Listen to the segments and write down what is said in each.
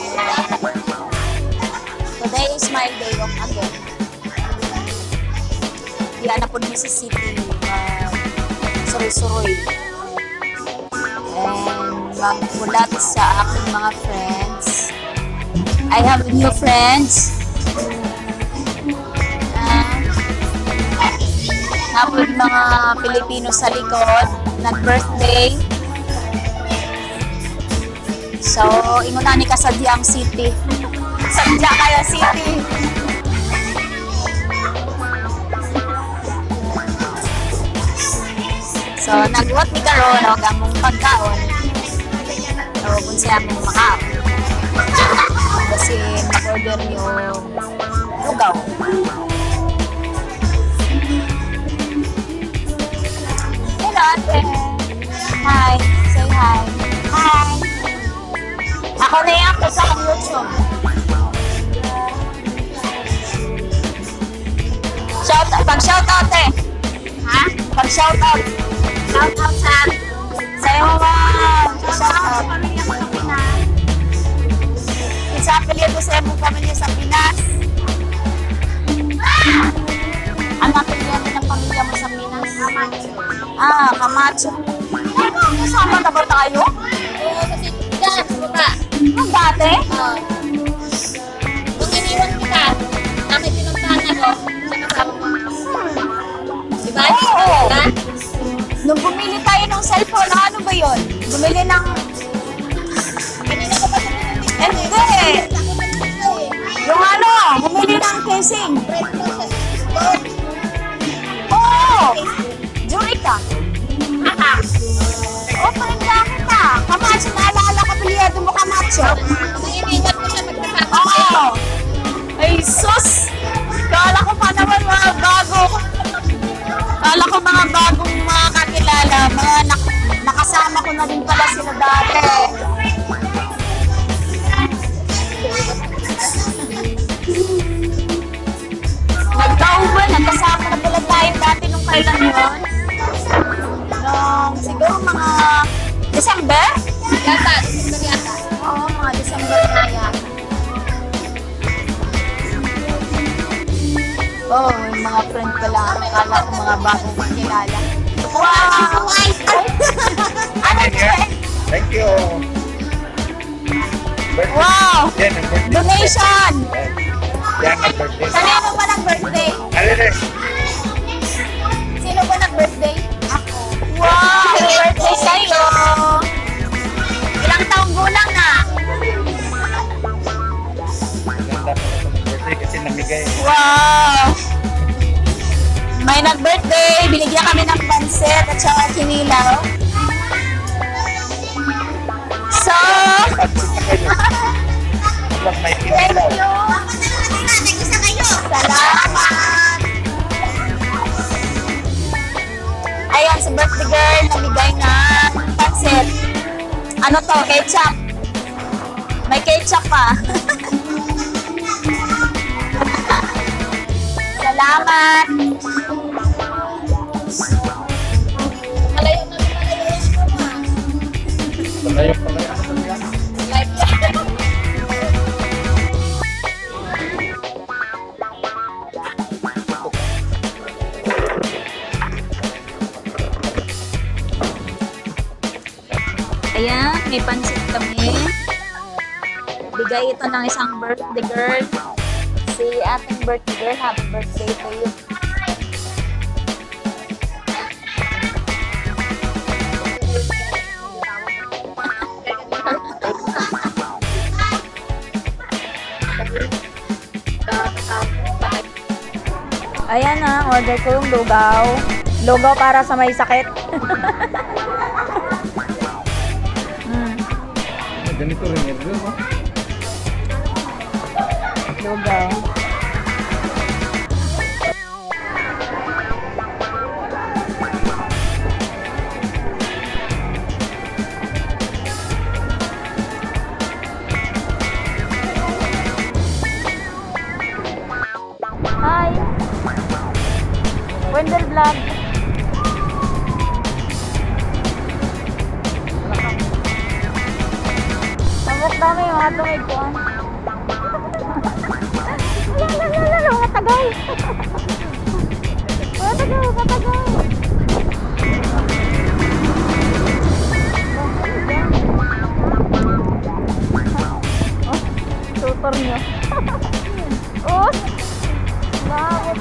Today is my day off again. Diyan na po ni Mississippi. Suroy-suroy. And magmulat sa aking mga friends. I have new friends. Napod mga Pilipino sa likod. Nag-birthday. So, ingunan ni ka sa Diang City. Sa Diang City. So, nagwat ni karon o gamong pagkaon. So, kung siya mong makaon. Kasi mag-order yung lugaw. Hello, ate. Hi. Say hi. Hi. Ako na yan ako sa YouTube. Pag-shoutout eh. Ha? Pag-shoutout. Shoutout sa iyo mga shoutout. Pamilya mo sa Pinas. Isa apelyido sa iyong pamilya sa Pinas. Ang apelyido ng pamilya mo sa Pinas? Camacho. Ah, Camacho. Kasama na ba tayo? Oo, kasi dyan, buka. Ang dati? Oo. Nung iniwan kita, may pinuntahan ako sa kasama mo. Diba? Oo. Nung bumili tayo ng cellphone, ano ba yun? Bumili ng... Kanina ko ba hindi! Yung ano, bumili ng casing. Oo! Jurica. Oo, parang lang kita. Kamacho, naalala ka piliyado mo, Kamacho. Iniingat ko siya magkasama. Oo! Ay, sus! Kala ko pa naman mga bago. Kala ko mga bagong mga kakilala. Mga nakasama ko na rin pala sila dati. Nagkauban, nagkasama na pala tayo dati nung kailan yun. Siguro mga December? Yata, December yata. Oo, mga December na yata. Oh, yung mga friend ko lang. Akala ko mga bagong makilala. Wow! Ano yun? Thank you. Wow! Donation! Yan ang birthday. Kanino ba nag-birthday? Alin. Sino ba nag-birthday? Ako. Wow! Birthday sa'yo! Ilang taong gulang na? Maganda po ito birthday kasi namigay. Wow! May nag-birthday, binigyan kami ng pansit at saka kinilaw. So, May thank kinilaw. you! Salamat! Ayan, si birthday girl, namigay ng pansit. Ano to? Ketchup. May ketchup pa. Salamat! Malayo na malayo ko ma. Palayo. Like ayan, may pansit kami. Bigay ito ng isang birthday girl. Si ating birthday girl, happy birthday to you. Ayan na, order ko yung lugaw. Lugaw para sa may sakit. Ganito rin yun, no? Lugaw. Hi! Wendell Vlog. Mabuk dami mga masyado may kuwan. Lalo, mga tagay. Mga tagay, mga tagay. Oh, tutor nyo. Oh, bakit?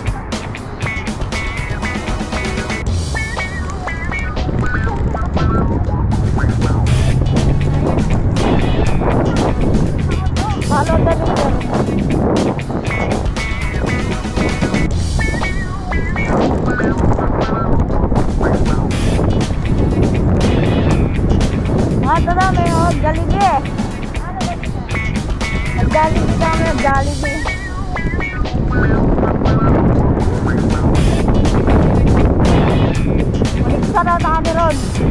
Halo, dali dyan. Ito dami, oh, Jollibee. Nag-Jollibee kami, nag-Jollibee. Ulit na kami ron.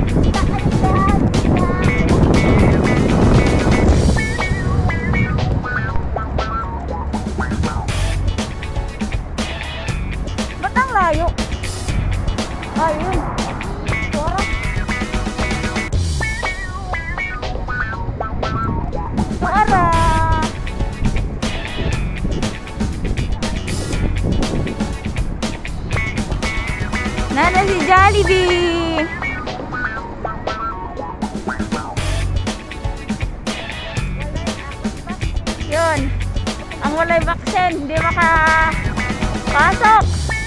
Ba't ang layo? Ayun. Suara. Suara. Nana si Jollibee. Yun. Ang walay vaccine, hindi makapasok.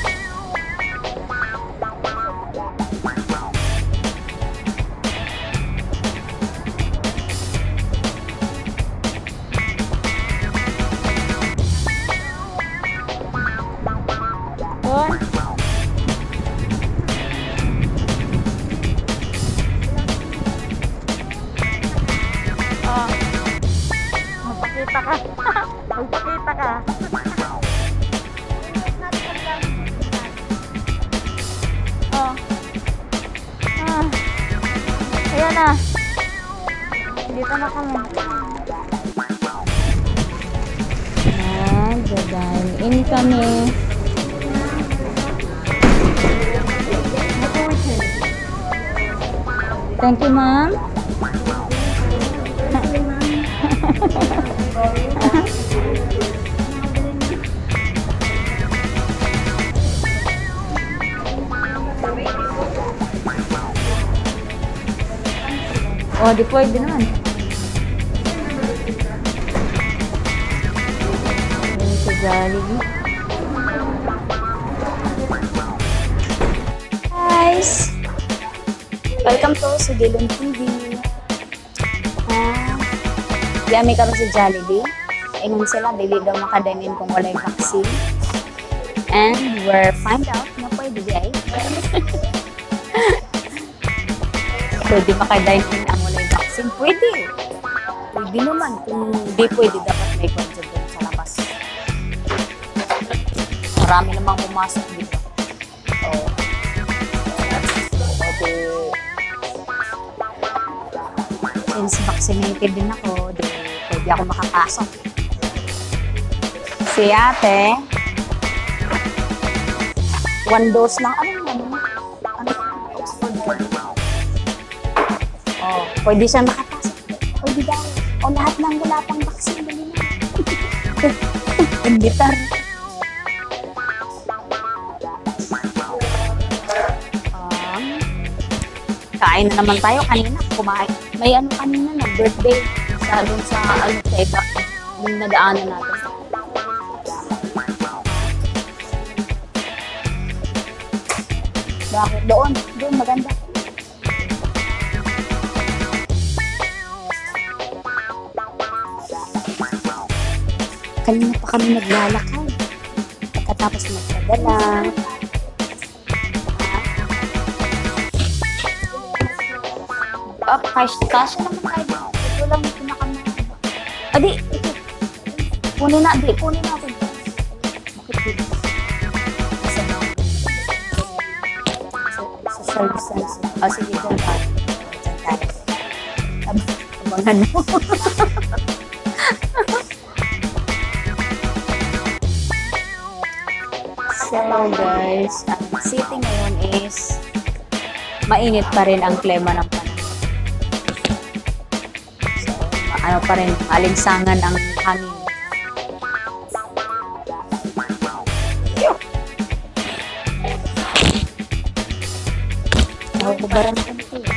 Yun. Oh. Magpakita ka. Magpakita ka. Oh. Ayan na. Dito na kami. Dadaan in kami. Thank you, ma'am. Oh, di pwede naman. Ayan sa Jollibee. Guys! Welcome to Sugilon TV. Yami kami sa Jollibee. Ingon sila, dili daw makadainin kung walay vaccine. And we're find out na pwede ay. Pwede makadainin ang walay vaccine. Pwede. Pwede naman. Kung di pwede, dapat may control sa labas. Marami namang pumasok dito. Since vaccinated din ako, pwede ako makapasok. Si ate, 1 dose lang. Ano? Oxford ka din. Oh, pwede siya makapasok. Pwede daw. O lahat ng wala pang vaccine, dali na. Imbitar. Kain na naman tayo kanina. Kumain. May ano kanina na birthday sa dun sa ano sa iba yung nadaanan natin. Bakit? Doon maganda. Kanina pa kami naglalakad. Pagkatapos magpadala. Kasya naman tayo. Ito lang yung pinakamahaba. Adi, ito. Kunin natin. Bakit dito? Sa service. Sige, dyan tayo. Abangan mo. So guys, ang city ngayon is mainit pa rin ang klima ng panahon. So, ano pa rin, alinsangan ang hangin. Nakukubaran ko nito eh.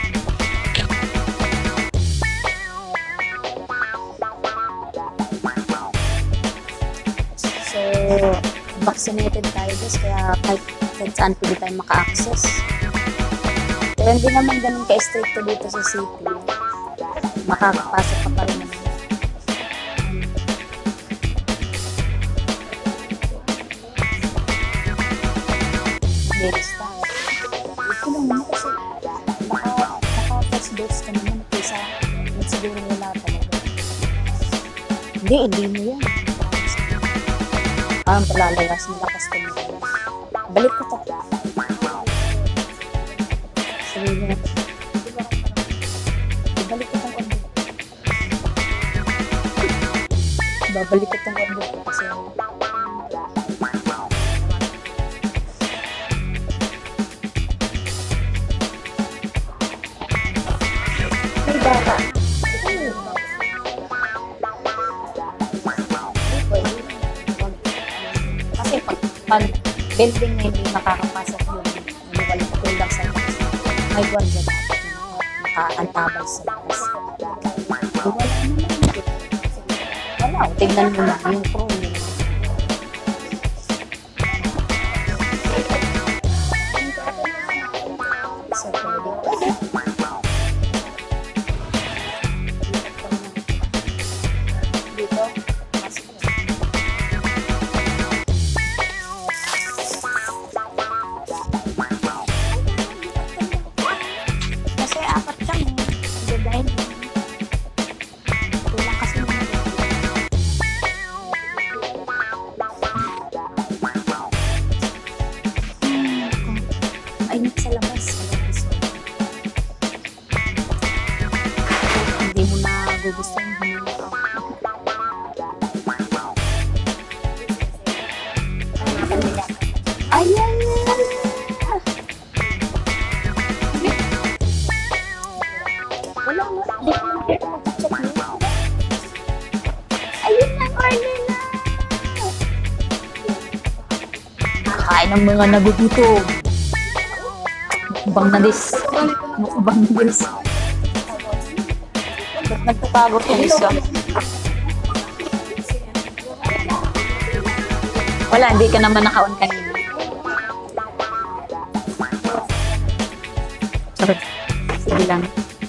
So, vaccinated tayo guys, kaya kahit saan pwede tayo maka-access. Pero hindi naman ganun ka-stricto dito sa city. Makakapasok ka pa rin naman. Very style. Ito lang naman kasi naka-first dose ka naman kaysa siguro wala talaga. Hindi mo yan. Parang palalayas, malakas ka naman. Balik ko to. Sige nga. Babalik ko tong order. Babalik ko tong order kasi may bata. Kasi pag building na hindi makakapasok yun, nabalik ko lang sa labas. May gwardiya dapat na makaantabay sa labas. Wala naman. Wala, tignan mo na yung crew nila. So, pwede. Dito, pasok na. Kasi apat kami. Dahil tulang kasi ayun sa labas. Hindi mo na gugustuhin. Ayan na! Wala nga. Hindi ko nakita mag-check nyo. Ayun na, order na! Kain ng mga nagugutom. Mukbang na dis. Mukbang na dis. Ba't nagtatago ito isa? Wala, hindi ka naman naka-on kanina. Sorry. Sige lang.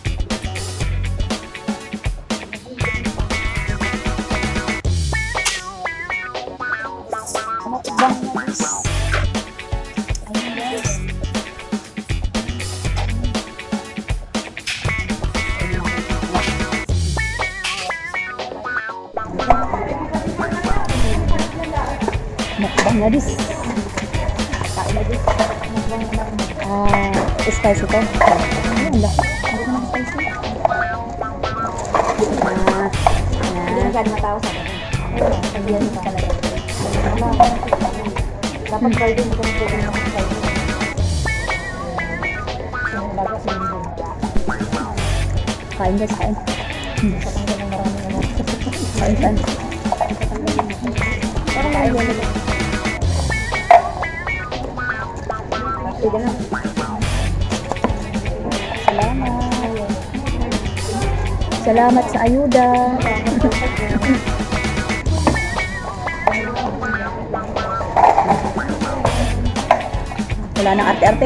Mukbang na dis. Ayun guys. Mukbang na dis. Kain na dis. Mukbang na dis. Spicy to. Ayun lang. Hindi ko naman spicy. Hindi ka na tao sa akin. Sabihan mo talaga. Dapat pwede mo kami pwede mo kami pwede. Bago sinunod. Kain guys, kain. Katanggal ng marami naman. Kain, kain. Parang kain mo naman. Sige na. Salamat. Salamat sa ayuda. Wala nang arte-arte.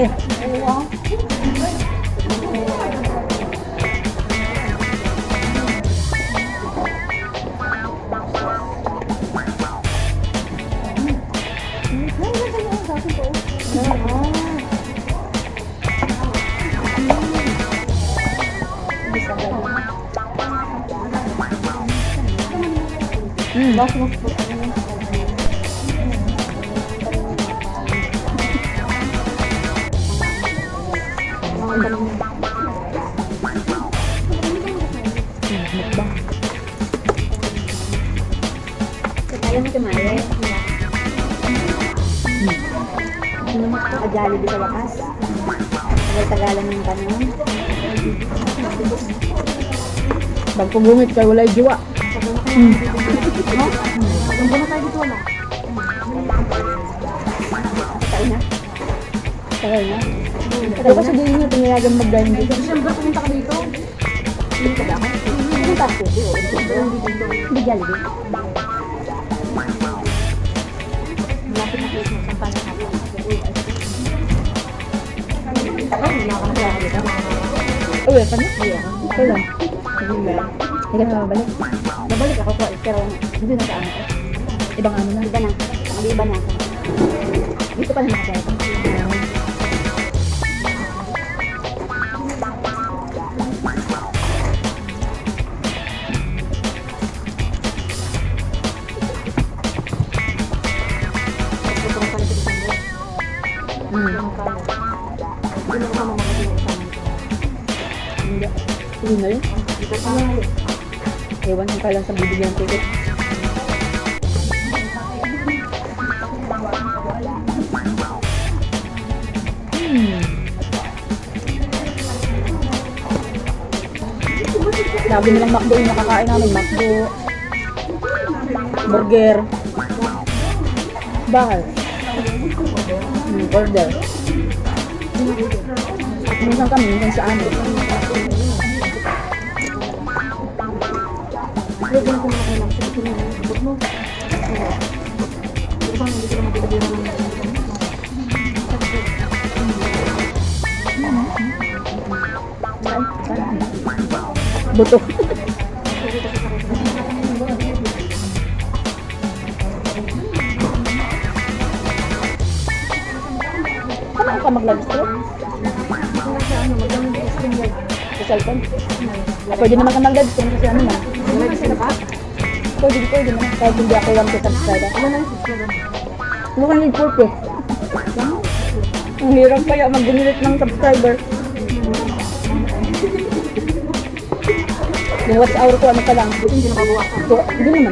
Kaya mo tumali. Ano mo ito? Jollibee sa wakas. Tagal-tagalan ng tanong. Pag pumungit kayo, wala'y jiwa. Ang gano'n tayo dito, ano? Tayo na. Tayo na. Tayo kasi din nyo, pinayagan mag-dine dito. Siyempre, pumunta ka dito. Dito ba ako? Pumunta ako dito. Hindi Jollibee. Malapit na Christmas, ang paano natin. Uwi ka na? Okay lang. Hindi ka na mabalik. Babalik ako po, pero hindi na sa ano. Ibang ano na. Iba na. Iba na. Dito pa na nakakaya. Hindi na yun. Ewan ka lang sa bibigyan ticket. Lagi nilang McDo yung nakakain namin. McDo, burger, bar, order. Minsan kami, minsan sa amin. Buto. Paano ka mag-live-stream? Sa cellphone? Pwede naman ka mag-live-stream kasi ano na. Pwede naman. Kahit hindi ako 1K subscriber. 240. Ang hirap kaya mag-generate ng subscriber. Yung watch hour ko ano pa lang. Hindi naman.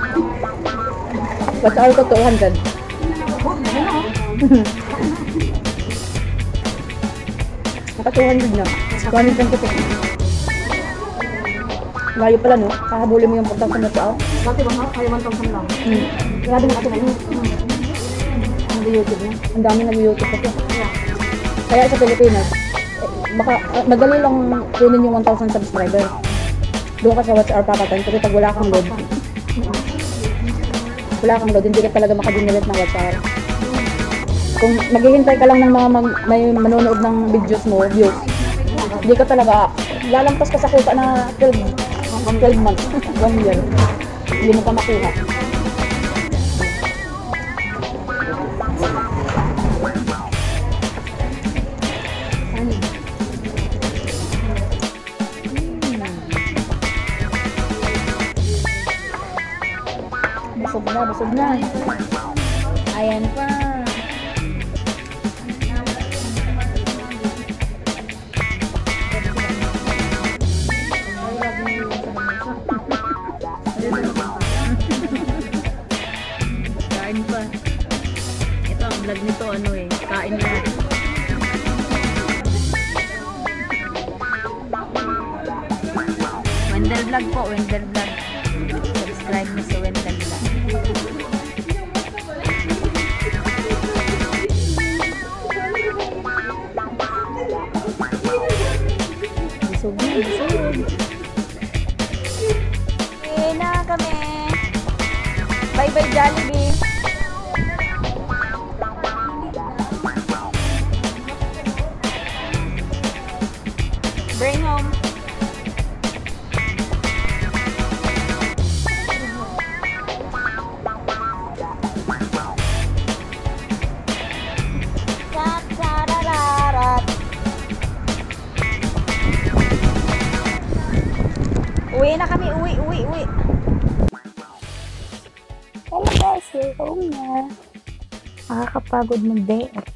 Watch hour ko 200. Naka 200 na. 126. Layo pala no? Kahabulin mo yung 4,000 watch hour. Dati ba ha? Kaya 1,000 lang. Grabe na kasi na yun. Nag-YouTube na. Ang dami nag-YouTube kasi. Kaya sa Pilipinas, baka madali lang kunin yung 1,000 subscriber. Doon ka sa watch hour papatayin kasi pag wala kang load, hindi ka talaga makagenerate ng watch hour. Kung maghihintay ka lang ng mga may manonood ng videos mo, views, hindi ka talaga, lalampas ka sa kuta na 12 months, 1 year. Hindi mo pa makuha. Busog na. Ayan pa. Kain pa. Ito ang vlog nito, kain na. Wendell Vlog po, Wendell Vlog. Subscribe mo sa Wendell Vlog. Busog. Na kami. Bye-bye Jollibee. Bring home. Uwi na kami, uwi. Hello guys, we're home na. Nakakapagod mag-day off.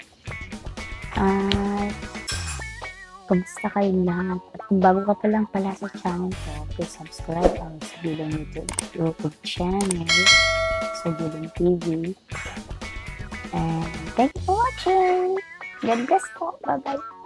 Kumusta kayo lahat? At kung bago ka pa lang pala sa channel ko, please subscribe ang Sagilong YouTube channel, Sagilong TV. And thank you for watching. God bless po. Bye-bye.